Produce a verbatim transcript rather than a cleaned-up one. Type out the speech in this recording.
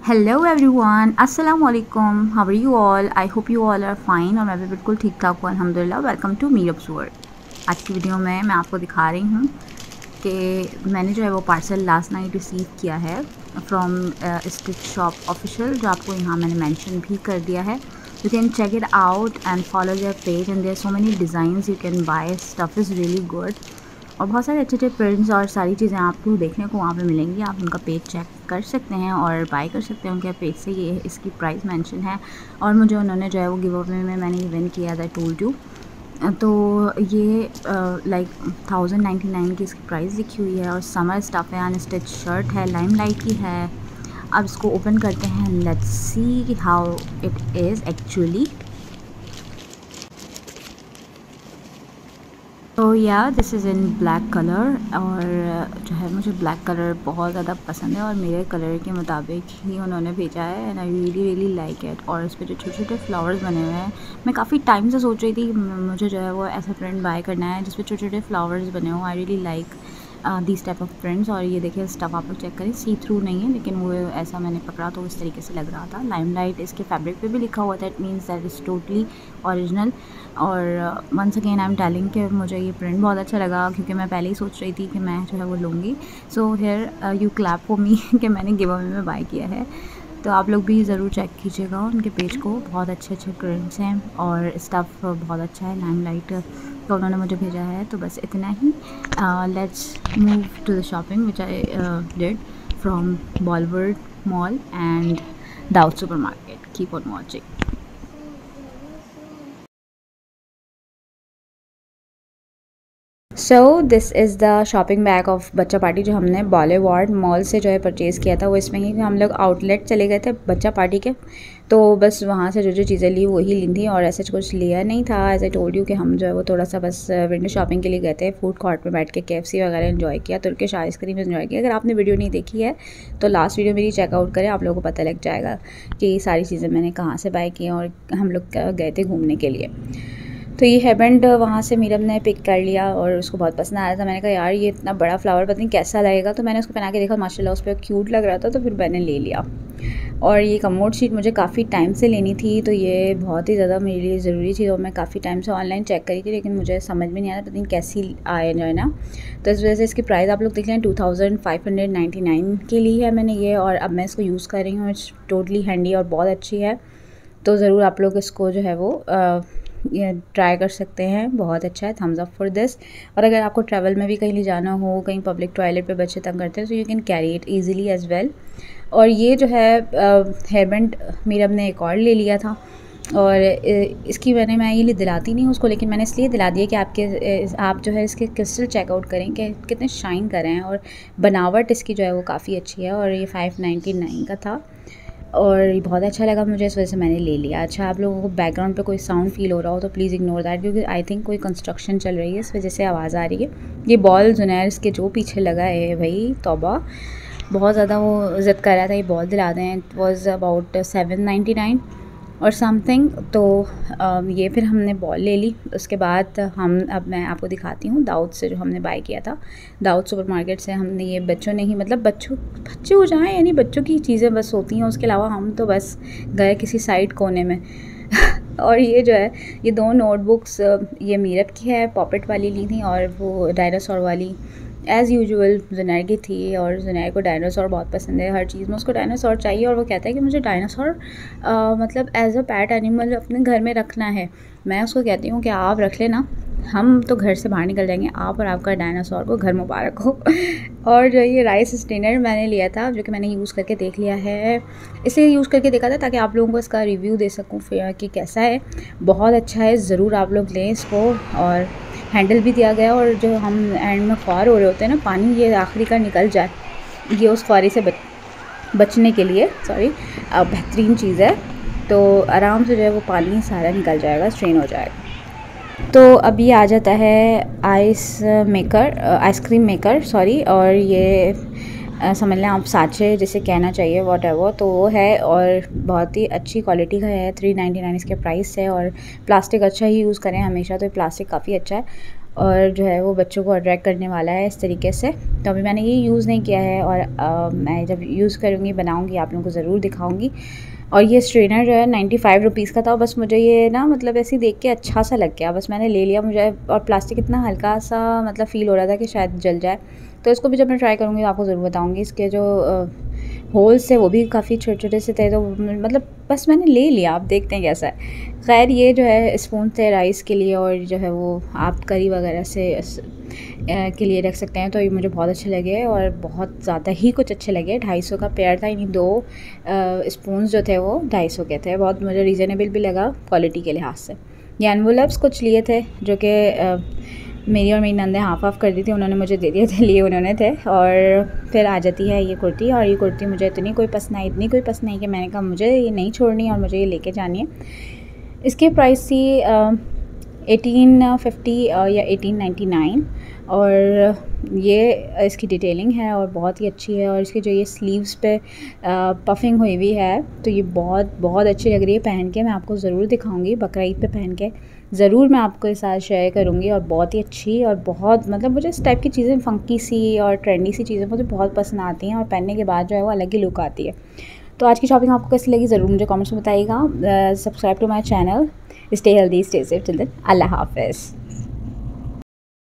Hello everyone, अस्सलाम वालेकुम। How are you all? I hope you all are fine और मैं भी बिल्कुल ठीक ठाक हूँ अल्हम्दुलिल्लाह। Welcome to Meerups world. आज की वीडियो में मैं आपको दिखा रही हूँ कि मैंने जो है वो पार्सल लास्ट नाइट रिसीव किया है फ्रॉम स्टिच शॉप ऑफिशियल, जो आपको यहाँ मैंने मेंशन भी कर दिया है। You can check it out and follow their page and there so many designs you can buy. Stuff is really good और बहुत सारे अच्छे अच्छे प्रिंट्स और सारी चीज़ें आपको देखने को वहाँ पे मिलेंगी। आप उनका पेज चेक कर सकते हैं और बाय कर सकते हैं उनके पेज से। ये इसकी प्राइस मेंशन है और मुझे उन्होंने जो है वो गिव अवे में मैंने ये विन किया था टूल टू। तो ये लाइक थाउजेंड नाइन्टी नाइन की इसकी प्राइस लिखी हुई है और समर स्टफ़ है, अनस्टिच शर्ट है, लाइम लाइट की है। अब इसको ओपन करते हैं, let's see how it is actually. तो या this is in black colour और जो है मुझे ब्लैक कलर बहुत ज़्यादा पसंद है और मेरे कलर के मुताबिक ही उन्होंने भेजा है and I really really like it. और इस पर जो छोटे छोटे फ्लावर्स बने हुए हैं, मैं काफ़ी टाइम से सोच रही थी मुझे जो है वो ऐसा प्रिंट बाय करना है जिस पर छोटे छोटे फ्लावर्स बने हो। I really like this type of prints. और ये देखिए स्टफ़ आप लोग चेक करें, सी थ्रू नहीं है लेकिन वो ऐसा मैंने पकड़ा तो इस तरीके से लग रहा था। लाइमलाइट इसके फैब्रिक पे भी लिखा हुआ था, it means that is totally original. और once again I am telling कि मुझे ये प्रिंट बहुत अच्छा लगा क्योंकि मैं पहले ही सोच रही थी कि मैं जो है वो लूँगी। So here you clap for me कि मैंने गिव अवे में बाय किया है। तो आप लोग भी ज़रूर चेक कीजिएगा उनके पेज को, बहुत अच्छे अच्छे प्रिंट्स हैं और स्टफ़ बहुत अच्छा है। लाइमलाइट तो उन्होंने मुझे भेजा है। तो बस इतना ही। Let's move to the shopping which I did from Bollywood mall and Dawood super market. Keep on watching. So this is the shopping bag of bachcha party जो हमने बॉलीवुड मॉल से जो है परचेज़ किया था। वो इसमें ही हम लोग आउटलेट चले गए थे बच्चा पार्टी के, तो बस वहाँ से जो जो चीज़ें ली वही ली थी और ऐसा कुछ लिया नहीं था। एज आई टोल्ड यू कि हम जो है वो थोड़ा सा बस विंडो शॉपिंग के लिए गए थे। फूड कोर्ट में बैठ के केएफसी वगैरह एंजॉय किया, तुर्किश आइसक्रीम एंजॉय किया। अगर आपने वीडियो नहीं देखी है तो लास्ट वीडियो मेरी चेकआउट करें, आप लोगों को पता लग जाएगा कि सारी चीज़ें मैंने कहाँ से बाय की और हम लोग गए थे घूमने के लिए। तो ये हेयरबैंड वहाँ से मीरम ने पिक कर लिया और उसको बहुत पसंद आया था। मैंने कहा यार ये इतना बड़ा फ्लावर पता नहीं कैसा लगेगा, तो मैंने उसको पहना के देखा, माशाल्लाह उस पर क्यूट लग रहा था, तो फिर मैंने ले लिया। और ये कमोड शीट मुझे काफ़ी टाइम से लेनी थी, तो ये बहुत ही ज़्यादा मेरे लिए ज़रूरी थी और मैं काफ़ी टाइम से ऑनलाइन चेक करी थी लेकिन मुझे समझ में नहीं आया पता नहीं कैसी आए जो है ना। तो इस वजह से इसकी प्राइस आप लोग देख लें, two thousand five hundred ninety nine की ली है मैंने ये। और अब मैं इसको यूज़ कर रही हूँ, इट्स टोटली हैंडी और बहुत अच्छी है। तो ज़रूर आप लोग इसको जो है वो आ, ये ट्राई कर सकते हैं, बहुत अच्छा है। Thumbs up for this. और अगर आपको ट्रैवल में भी कहीं ले जाना हो, कहीं पब्लिक टॉयलेट पे बच्चे तंग करते हैं, तो you can carry it easily as well. और ये जो है हेयर बैंड मीरम ने एक और ले लिया था और इसकी मैंने मैं ये दिलाती नहीं हूँ उसको, लेकिन मैंने इसलिए दिला दिया कि आपके आप जो है इसके क्रिस्टल चेकआउट करें कि कितने शाइन कर रहे हैं और बनावट इसकी जो है वो काफ़ी अच्छी है। और ये फाइव नाइन्टी नाइन का था और ये बहुत अच्छा लगा मुझे, इस वजह से मैंने ले लिया। अच्छा, आप लोगों को बैकग्राउंड पे कोई साउंड फील हो रहा हो तो प्लीज़ इग्नोर दैट, क्योंकि आई थिंक कोई कंस्ट्रक्शन चल रही है, इस वजह से आवाज़ आ रही है। ये बॉल जुनैर इसके जो पीछे लगा है भाई तौबा, बहुत ज़्यादा वो ज़िद कर रहा था ये बॉल दिला दें। It was about seven ninety nine और समथिंग। तो ये फिर हमने बॉल ले ली। उसके बाद हम अब मैं आपको दिखाती हूँ दाऊद से जो हमने बाय किया था, दाऊद सुपर मार्केट से। हमने ये बच्चों ने ही, मतलब बच्चों बच्चे हो जाएं यानी बच्चों की चीज़ें बस होती हैं, उसके अलावा हम तो बस गए किसी साइड कोने में और ये जो है ये दो नोटबुक्स ये मीरत की है, पॉकेट वाली ली थी और वो डायनासोर वाली एज़ यूजुअल जुनैर की थी। और जुनैर को डायनासोर बहुत पसंद है, हर चीज़ में उसको डायनासोर चाहिए और वो कहता है कि मुझे डायनासोर मतलब एज़ अ पैट एनिमल अपने घर में रखना है। मैं उसको कहती हूँ कि आप रख लेना, हम तो घर से बाहर निकल जाएंगे, आप और आपका डायनासोर को घर मुबारक हो। और जो ये राइस स्टेनर मैंने लिया था, जो कि मैंने यूज़ करके देख लिया है, इसे यूज़ करके देखा था ताकि आप लोगों को इसका रिव्यू दे सकूँ फिर कि कैसा है। बहुत अच्छा है, ज़रूर आप लोग लें इसको। और हैंडल भी दिया गया और जो हम एंड में ख्वार हो रहे होते हैं ना पानी, ये आखिरी का निकल जाए, ये उस ख्वारी से बच बचने के लिए सॉरी बेहतरीन चीज़ है। तो आराम से जो है वो पानी सारा निकल जाएगा, स्ट्रेन हो जाएगा। तो अब ये आ जाता है ice maker, ice cream maker sorry. और ये आ, समझ लें आप साँचे जिसे कहना चाहिए वॉट एवर, तो वो है और बहुत ही अच्छी क्वालिटी का है। थ्री नाइन्टी नाइन इसके प्राइस है और प्लास्टिक अच्छा ही यूज़ करें हमेशा, तो प्लास्टिक काफ़ी अच्छा है। और जो है वो बच्चों को अट्रैक्ट करने वाला है इस तरीके से। तो अभी मैंने ये यूज़ नहीं किया है और आ, मैं जब यूज़ करूँगी बनाऊँगी आप लोगों को ज़रूर दिखाऊँगी। और ये स्ट्रेनर जो है नाइन्टी फाइव रुपीज़ का था। बस मुझे ये ना मतलब ऐसे ही देख के अच्छा सा लग गया, बस मैंने ले लिया। मुझे और प्लास्टिक इतना हल्का सा मतलब फ़ील हो रहा था कि शायद जल जाए, तो इसको भी जब मैं ट्राई करूँगी तो आपको ज़रूर बताऊँगी। इसके जो होल्स थे वो भी काफ़ी छोटे छोटे से थे, तो मतलब बस मैंने ले लिया, आप देखते हैं कैसा है। खैर ये जो है स्पून थे राइस के लिए, और जो है वो आप करी वगैरह से के लिए रख सकते हैं। तो ये मुझे बहुत अच्छे लगे और बहुत ज़्यादा ही कुछ अच्छे लगे। ढाई सौ का पेयर था, यानी दो स्पून्स जो थे वो ढाई सौ के थे। बहुत मुझे रीज़नेबल भी लगा क्वालिटी के लिहाज से। ये एनवलप्स कुछ लिए थे जो कि मेरी और मेरी नंदे हाफ हाफ कर दी थी, उन्होंने मुझे दे दिए थे, लिए उन्होंने थे। और फिर आ जाती है ये कुर्ती, और ये कुर्ती मुझे इतनी कोई पसंद आई इतनी कोई पसंद आई कि मैंने कहा मुझे ये नहीं छोड़नी और मुझे ये लेके जानी है। इसकी प्राइस थी एटीन फिफ्टी या एटीन नाइन्टी नाइन, और ये इसकी डिटेलिंग है और बहुत ही अच्छी है। और इसकी जो ये स्लीव्स पे पफिंग हुई हुई है, तो ये बहुत बहुत अच्छी लग रही है पहन के। मैं आपको ज़रूर दिखाऊंगी बकरा ईद पे पहन के, ज़रूर मैं आपको इस साथ शेयर करूँगी। और बहुत ही अच्छी, और बहुत मतलब मुझे इस टाइप की चीज़ें फंकी सी और ट्रेंडी सी चीज़ें मुझे बहुत पसंद आती हैं, और पहनने के बाद जो है वो अलग ही लुक आती है। तो आज की शॉपिंग आपको कैसी लगी ज़रूर मुझे कमेंट्स में बताइएगा। Subscribe to my channel, stay healthy, stay safe, till then अल्लाह हाफ़िज़।